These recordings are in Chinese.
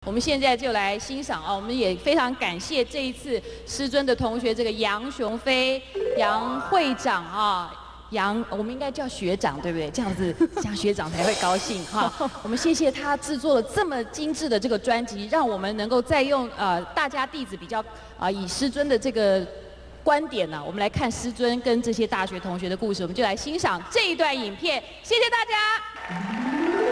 我们现在就来欣赏啊！我们也非常感谢这一次师尊的同学，这个杨雄飞杨会长啊，我们应该叫学长对不对？这样子像学长才会高兴哈。我们谢谢他制作了这么精致的这个专辑，让我们能够再用大家弟子比较以师尊的这个观点呢，我们来看师尊跟这些大学同学的故事，我们就来欣赏这一段影片。谢谢大家。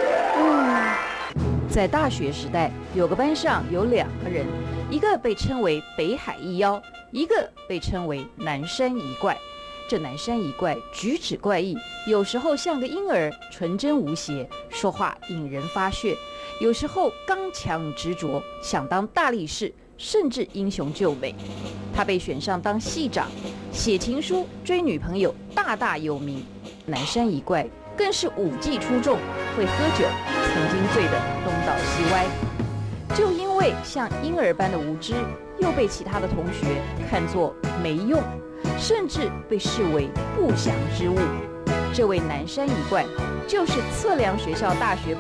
在大学时代，有个班上有2个人，一个被称为北海一妖，一个被称为南山一怪。这南山一怪举止怪异，有时候像个婴儿，纯真无邪，说话引人发血；有时候刚强执着，想当大力士，甚至英雄救美。他被选上当系长，写情书追女朋友，大大有名。南山一怪更是武技出众，会喝酒，曾经醉得东倒西歪。就因为像婴儿般的无知，又被其他的同学看作没用，甚至被视为不祥之物。这位南山一怪就是测量学校大学部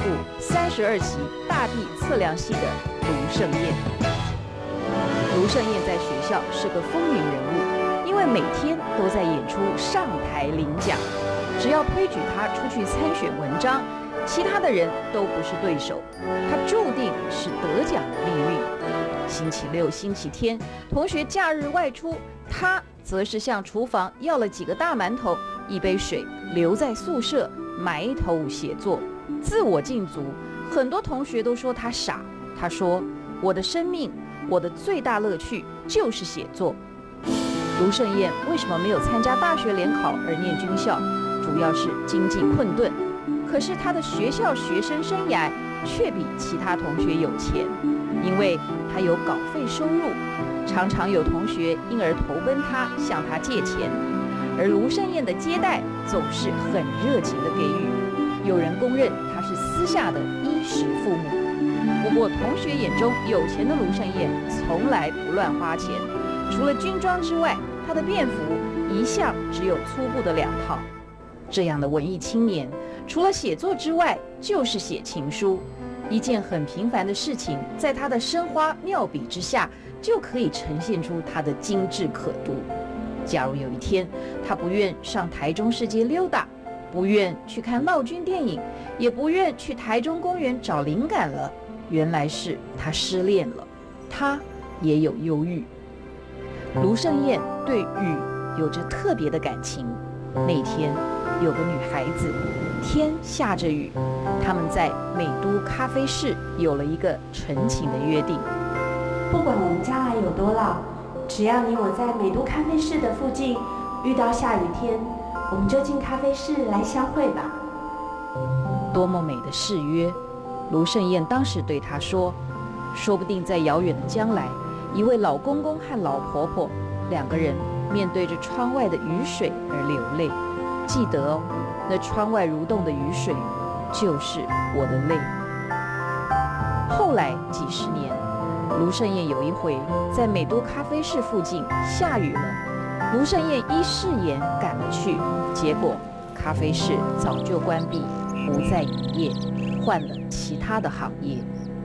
32期大地测量系的卢胜彦。卢胜彦在学校是个风云人物，因为每天都在演出上台领奖，只要推举他出去参选文章，其他的人都不是对手，他注定是得奖的命运。星期六、星期天，同学假日外出，他则是向厨房要了几个大馒头、一杯水，留在宿舍埋头写作，自我禁足。很多同学都说他傻，他说：“我的生命，我的最大乐趣就是写作。”卢胜彦为什么没有参加大学联考而念军校？主要是经济困顿。可是他的学校学生生涯却比其他同学有钱，因为他有稿费收入，常常有同学因而投奔他，向他借钱。而卢胜彦的接待总是很热情的给予，有人公认他是私下的衣食父母。不过同学眼中有钱的卢胜彦从来不乱花钱，除了军装之外，他的便服一向只有粗布的2套。这样的文艺青年，除了写作之外，就是写情书。一件很平凡的事情，在他的生花妙笔之下，就可以呈现出他的精致可读。假如有一天，他不愿上台中市街溜达，不愿去看闹军电影，也不愿去台中公园找灵感了，原来是他失恋了，他也有忧郁。卢胜彦对雨有着特别的感情。那天有个女孩子，天下着雨，他们在美都咖啡室有了一个纯情的约定。 不管我们将来有多老，只要你我在美都咖啡室的附近遇到下雨天，我们就进咖啡室来相会吧。 多么美的誓约！卢胜彦当时对她说，说不定在遥远的将来，一位老公公和老婆婆2个人面对着窗外的雨水而流泪。记得哦，那窗外蠕动的雨水就是我的泪。后来几十年，卢胜彦有一回在美都咖啡室附近下雨了，卢胜彦依誓言赶了去，结果咖啡室早就关闭，不再营业，换了其他的行业。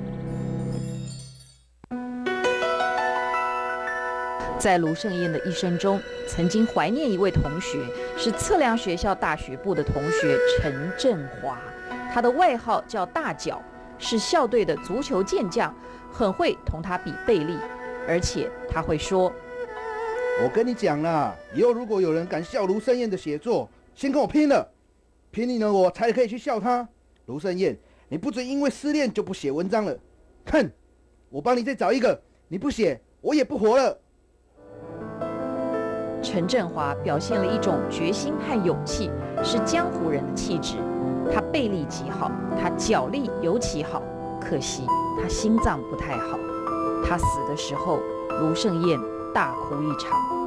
在卢胜彦的一生中，曾经怀念一位同学，是测量学校大学部的同学陈振华，他的外号叫大脚，是校队的足球健将，很会同他比背力，而且他会说：“ 我跟你讲啦，以后如果有人敢笑卢胜彦的写作，先跟我拼了，拼你呢我才可以去笑他。卢胜彦，你不准因为失恋就不写文章了，哼，我帮你再找一个，你不写我也不活了。” 陈振华表现了一种决心和勇气，是江湖人的气质。他背力极好，他脚力尤其好，可惜他心脏不太好。他死的时候，卢胜彦大哭一场。